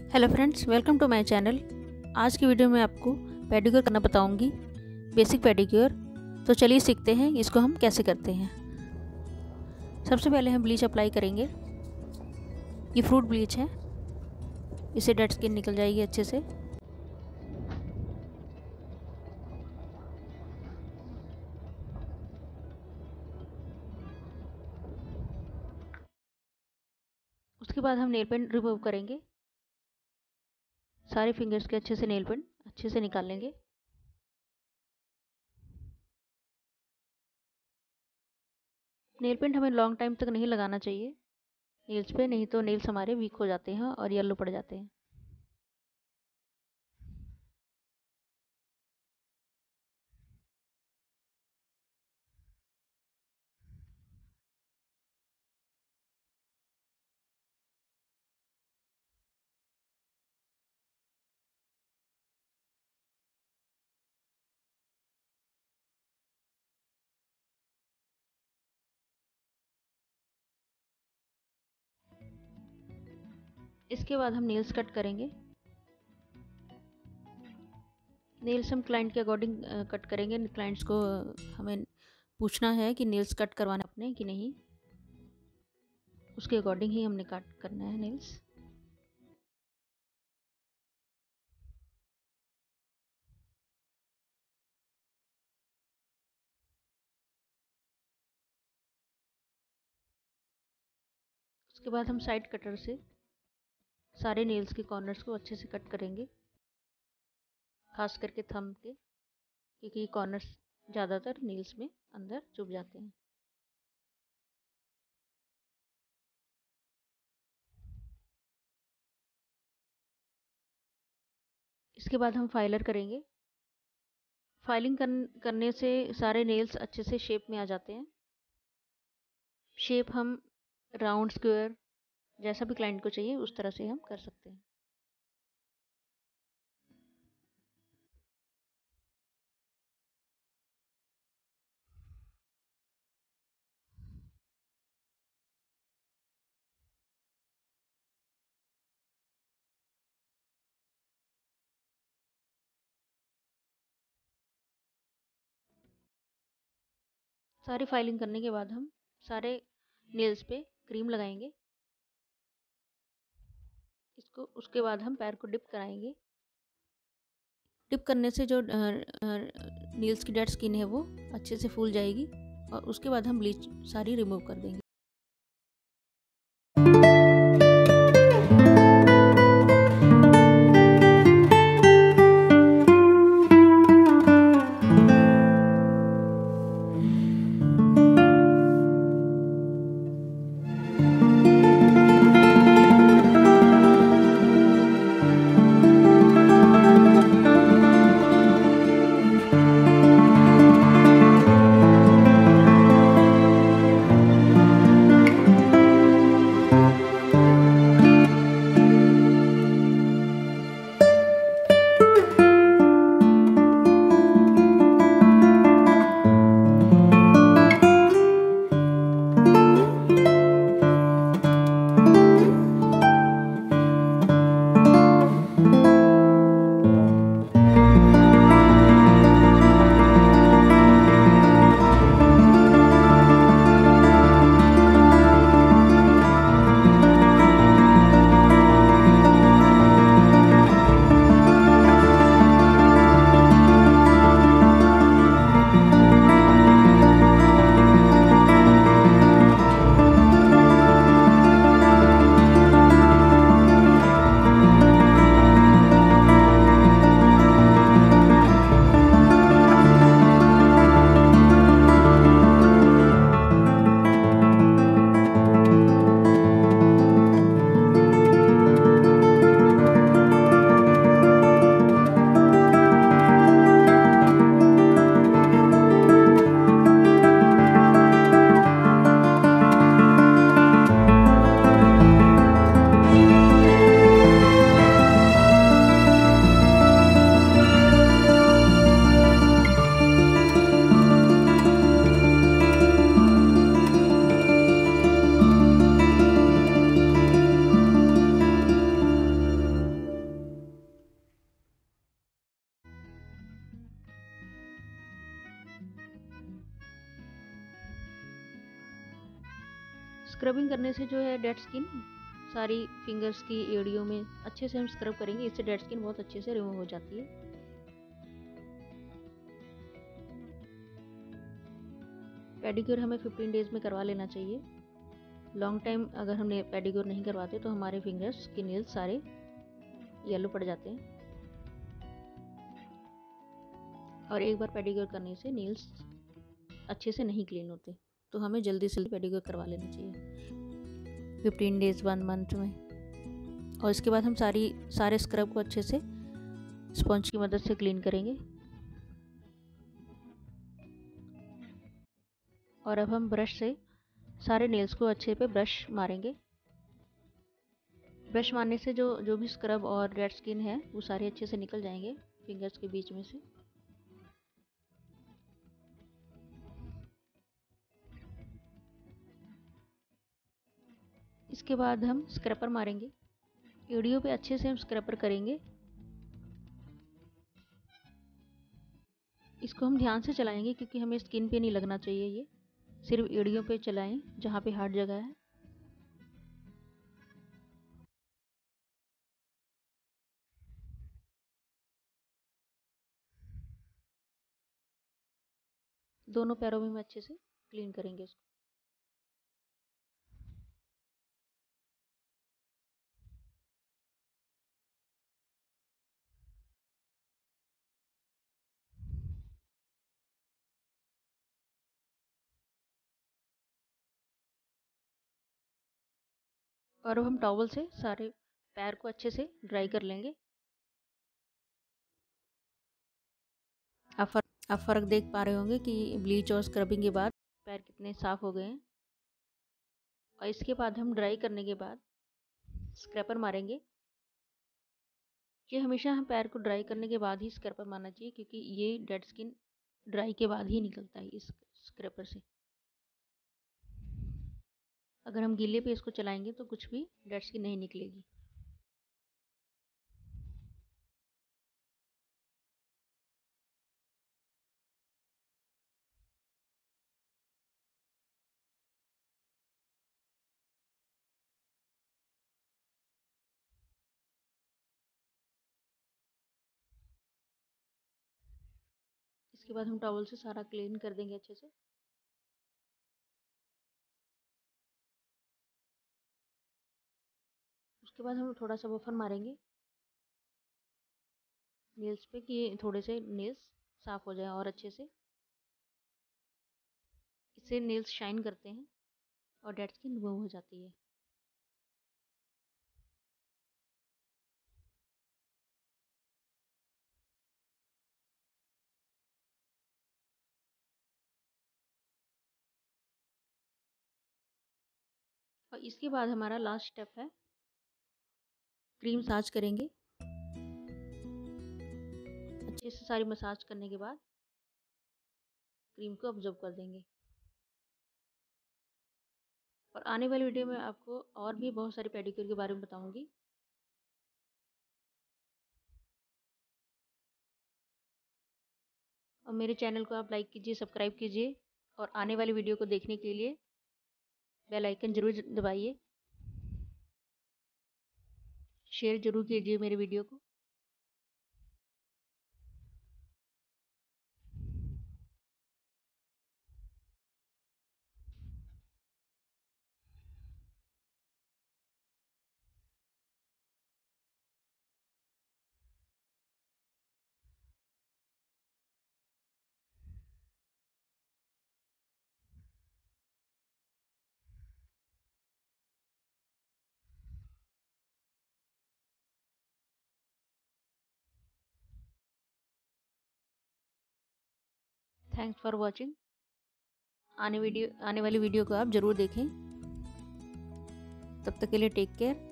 Hello friends, welcome to my channel. आज की video में आपको पेडिक्योर करना बताऊंगी, बेसिक पेडिक्योर। तो चलिए सीखते हैं इसको हम कैसे करते हैं। सबसे पहले हम ब्लीच अप्लाई करेंगे। ये फ्रूट ब्लीच है, इससे डेड स्किन निकल जाएगी अच्छे से। उसके बाद हम नेल पेंट रिमूव करेंगे। सारे फिंगर्स के अच्छे से नेल पेंट अच्छे से निकाल लेंगे। नेल पेंट हमें लॉन्ग टाइम तक नहीं लगाना चाहिए नेल्स पे, नहीं तो नेल्स हमारे वीक हो जाते हैं और येलो पड़ जाते हैं। इसके बाद हम नेल्स कट करेंगे। नेल्स हम क्लाइंट के अकॉर्डिंग कट करेंगे। क्लाइंट्स को हमें पूछना है कि नेल्स कट करवाना अपने कि नहीं, उसके अकॉर्डिंग ही हमने कट करना है नेल्स। उसके बाद हम साइड कटर से सारे नेल्स के कॉर्नर्स को अच्छे से कट करेंगे, खास करके थंब के, क्योंकि कॉर्नर्स ज़्यादातर नेल्स में अंदर चुभ जाते हैं। इसके बाद हम फाइलर करेंगे। फाइलिंग करने से सारे नेल्स अच्छे से शेप में आ जाते हैं। शेप हम राउंड, स्क्वायर, जैसा भी क्लाइंट को चाहिए उस तरह से हम कर सकते हैं। सारी फाइलिंग करने के बाद हम सारे नेल्स पे क्रीम लगाएंगे। इसको उसके बाद हम पैर को डिप कराएंगे। डिप करने से जो नेल्स की डेड स्किन है वो अच्छे से फूल जाएगी और उसके बाद हम ब्लीच सारी रिमूव कर देंगे। स्क्रबिंग करने से जो है डेड स्किन सारी फिंगर्स की एड़ियों में अच्छे से हम स्क्रब करेंगे, इससे डेड स्किन बहुत अच्छे से रिमूव हो जाती है। पेडिक्योर हमें 15 डेज़ में करवा लेना चाहिए। लॉन्ग टाइम अगर हमने पेडिक्योर नहीं करवाते तो हमारे फिंगर्स के नेल्स सारे येलो पड़ जाते हैं, और एक बार पेडिक्योर करने से नेल्स अच्छे से नहीं क्लीन होते, तो हमें जल्दी से पेडिक्योर करवा लेना चाहिए 15 डेज़ 1 मंथ में। और इसके बाद हम सारे स्क्रब को अच्छे से स्पंज की मदद से क्लीन करेंगे। और अब हम ब्रश से सारे नेल्स को अच्छे पे ब्रश मारेंगे। ब्रश मारने से जो भी स्क्रब और डेड स्किन है वो सारे अच्छे से निकल जाएंगे फिंगर्स के बीच में से। इसके बाद हम स्क्रैपर मारेंगे। एड़ियों पे अच्छे से हम स्क्रैपर करेंगे। इसको हम ध्यान से चलाएंगे क्योंकि हमें स्किन पे नहीं लगना चाहिए, ये सिर्फ एड़ियों पे चलाएं जहाँ पे हार्ड जगह है। दोनों पैरों में हम अच्छे से क्लीन करेंगे इसको। और अब हम टॉवल से सारे पैर को अच्छे से ड्राई कर लेंगे। आप फ़र्क देख पा रहे होंगे कि ब्लीच और स्क्रबिंग के बाद पैर कितने साफ़ हो गए हैं। और इसके बाद हम ड्राई करने के बाद स्क्रैपर मारेंगे। ये हमेशा हम पैर को ड्राई करने के बाद ही स्क्रैपर मारना चाहिए क्योंकि ये डेड स्किन ड्राई के बाद ही निकलता है इस स्क्रैपर से। अगर हम गीले पे इसको चलाएंगे तो कुछ भी डेड स्किन नहीं निकलेगी। इसके बाद हम टॉवल से सारा क्लीन कर देंगे अच्छे से। उसके बाद हम थोड़ा सा बफर मारेंगे नेल्स पे कि थोड़े से नेल्स साफ हो जाए और अच्छे से। इससे नेल्स शाइन करते हैं और डेड स्किन रिमूव हो जाती है। और इसके बाद हमारा लास्ट स्टेप है, क्रीम मसाज करेंगे। अच्छे से सारी मसाज करने के बाद क्रीम को ऑब्जर्व कर देंगे। और आने वाली वीडियो में आपको और भी बहुत सारी पेडिक्योर के बारे में बताऊंगी। और मेरे चैनल को आप लाइक कीजिए, सब्सक्राइब कीजिए, और आने वाली वीडियो को देखने के लिए बेल आइकन जरूर दबाइए। शेयर जरूर कीजिए मेरे वीडियो को। Thanks for watching. आने वाली वीडियो को आप ज़रूर देखें। तब तक के लिए टेक केयर।